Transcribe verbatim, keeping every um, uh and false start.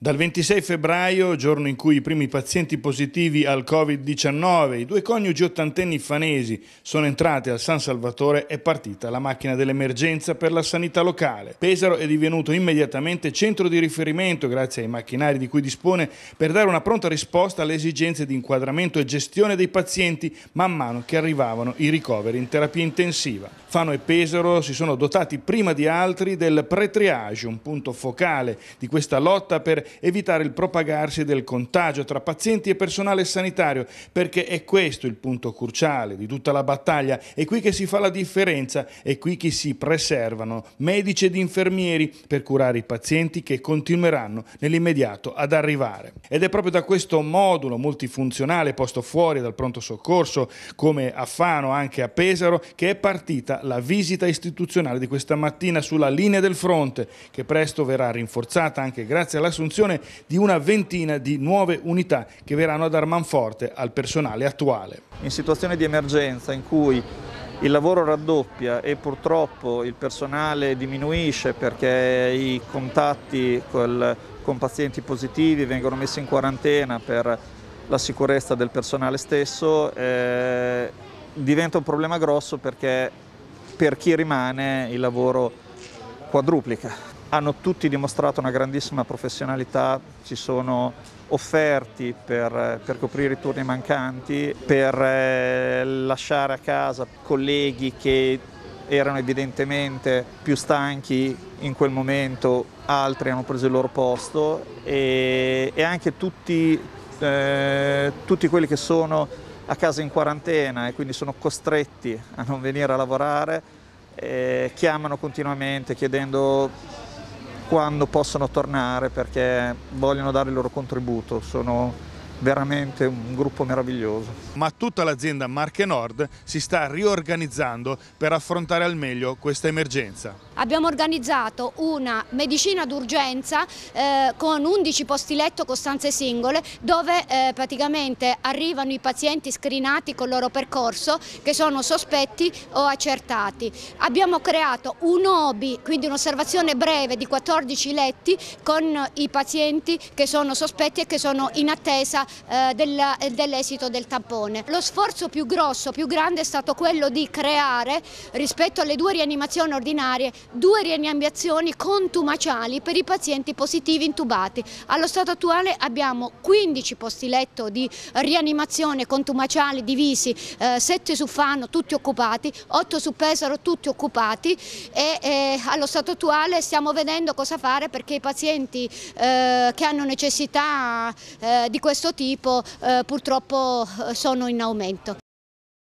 Dal ventisei febbraio, giorno in cui i primi pazienti positivi al Covid diciannove, i due coniugi ottantenni fanesi, sono entrati al San Salvatore, è partita la macchina dell'emergenza per la sanità locale. Pesaro è divenuto immediatamente centro di riferimento, grazie ai macchinari di cui dispone, per dare una pronta risposta alle esigenze di inquadramento e gestione dei pazienti man mano che arrivavano i ricoveri in terapia intensiva. Fano e Pesaro si sono dotati prima di altri del pre-triage, un punto focale di questa lotta per evitare il propagarsi del contagio tra pazienti e personale sanitario, perché è questo il punto cruciale di tutta la battaglia, è qui che si fa la differenza, è qui che si preservano medici ed infermieri per curare i pazienti che continueranno nell'immediato ad arrivare. Ed è proprio da questo modulo multifunzionale posto fuori dal pronto soccorso, come a Fano anche a Pesaro, che è partita la visita istituzionale di questa mattina sulla linea del fronte, che presto verrà rinforzata anche grazie all'assunzione di una ventina di nuove unità che verranno a dar manforte al personale attuale. In situazioni di emergenza in cui il lavoro raddoppia e purtroppo il personale diminuisce perché i contatti col, con pazienti positivi vengono messi in quarantena per la sicurezza del personale stesso, eh, diventa un problema grosso perché per chi rimane il lavoro quadruplica. Hanno tutti dimostrato una grandissima professionalità, si sono offerti per, per coprire i turni mancanti, per eh, lasciare a casa colleghi che erano evidentemente più stanchi in quel momento, altri hanno preso il loro posto e, e anche tutti, eh, tutti quelli che sono a casa in quarantena e quindi sono costretti a non venire a lavorare, eh, chiamano continuamente chiedendo quando possono tornare perché vogliono dare il loro contributo. Sono veramente un gruppo meraviglioso. Ma tutta l'azienda Marche Nord si sta riorganizzando per affrontare al meglio questa emergenza. Abbiamo organizzato una medicina d'urgenza eh, con undici posti letto con stanze singole dove eh, praticamente arrivano i pazienti screenati con il loro percorso che sono sospetti o accertati. Abbiamo creato un O B I, quindi un'osservazione breve di quattordici letti con i pazienti che sono sospetti e che sono in attesa eh, dell'esito del tampone. Lo sforzo più grosso, più grande è stato quello di creare rispetto alle due rianimazioni ordinarie due rianimazioni contumaciali per i pazienti positivi intubati. Allo stato attuale abbiamo quindici posti letto di rianimazione contumaciali divisi, eh, sette su Fano tutti occupati, otto su Pesaro tutti occupati e eh, allo stato attuale stiamo vedendo cosa fare perché i pazienti eh, che hanno necessità eh, di questo tipo eh, purtroppo sono in aumento.